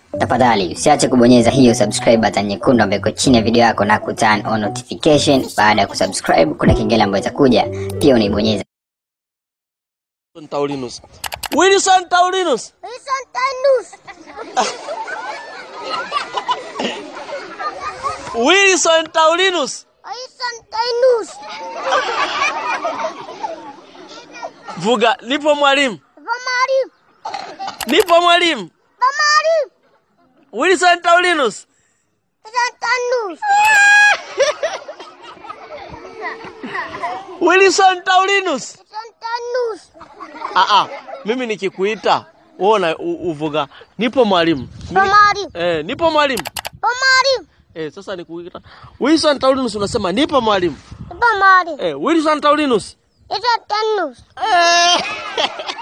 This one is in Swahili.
Tafadhali usiache kubonyeza hiyo subscribe button nyekundu ambayo iko chini ya video yako na turn on notification. Baada ya kusubscribe kuna kengele ambayo itakuja, pia unaibonyeza. Taulinus. Wilson Taulinus. Wilson Taulinus. Wilson Taulinus. Wilson Taulinus. Vuga, nipo mwalimu. Nipo mwalimu. Wilson Taulinus. Wilson Taulinus. Wilson Taulinus. Wilson Taulinus. Mimi nikikuita wewe uvuga nipo mwalimu. Nipo mwalimu. Sasa nikuita Wilson Taulinus unasema nipo mwalimu. Nipo mwalimu. Wilson Taulinus. Wilson Taulinus.